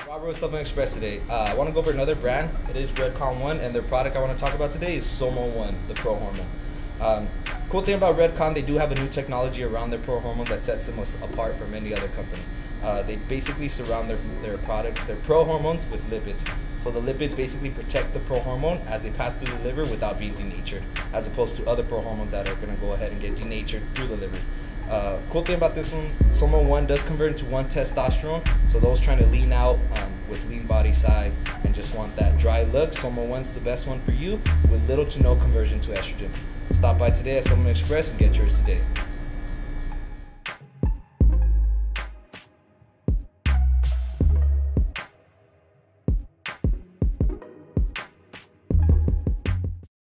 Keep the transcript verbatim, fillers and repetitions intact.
Robert with Somal Express today. Uh, I want to go over another brand. It is Redcon one, and their product I want to talk about today is Somal one, the Pro Hormone. Um, cool thing about Redcon, they do have a new technology around their Pro Hormone that sets them apart from any other company. Uh, they basically surround their, their products, their Pro Hormones, with lipids. So the lipids basically protect the Pro Hormone as they pass through the liver without being denatured, as opposed to other Pro Hormones that are going to go ahead and get denatured through the liver. Uh, cool thing about this one, Somal one does convert into one testosterone, so those trying to lean out um, with lean body size and just want that dry look, Somal one's the best one for you with little to no conversion to estrogen. Stop by today at Somal Express and get yours today.